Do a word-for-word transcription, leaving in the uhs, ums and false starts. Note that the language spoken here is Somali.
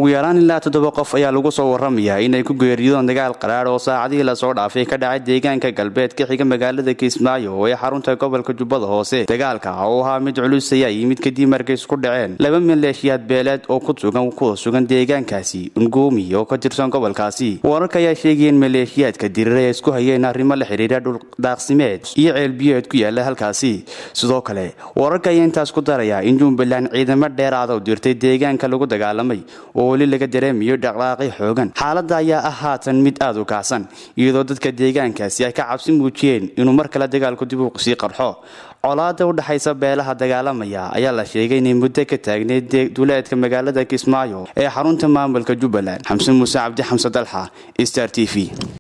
ugu yaraan ilaa toddoba qof ayaa lagu soo waramayaa inay ku geeriyoodeen dagaal qaraar oo saacadihii la soo dhaafay ka dhacay deegaanka galbeedka xiga magaalada Kismaayo ee xarunta gobolka Jubbada Hoose. Dagaalka oo ahaa mid culus ayaa yimid kadib markay isku dhaceen laba maleeshiyaad beeleed oo ku sugan ku sugan deegaankaasi Ngoomi oo ka tirsan gobolkaasi. Wararka ayaa sheegay in maleeshiyaadka dirirey isku hayeen arrimo la xiriira dhul daaqsimeed iyo ceel biyood ku yaala halkaasi. Sidoo kale wararka ayaa intaas ku daraya in Jubbaland ciidamo dheeraad ah u dirtay deegaanka lagu dagaalamay oo wali laga dareemayo dhaqdhaqaaqyo xoogan. Xaaladda ayaa ah haatan mid aad u kacsan iyadoo dadka deegaankaasi ay ka cabsi muujiyeen inuu mar kale dagaalku dib u sii qarxo. Colaadda u dhaxaysa beelaha dagaalamaya ayaa la sheegay in muddo ka taagneed duleedka magaalada Kismaayo ee xarunta maamulka Jubbaland. Xamsan Muuse Cabdi Xamsa Dalxa, Star T V.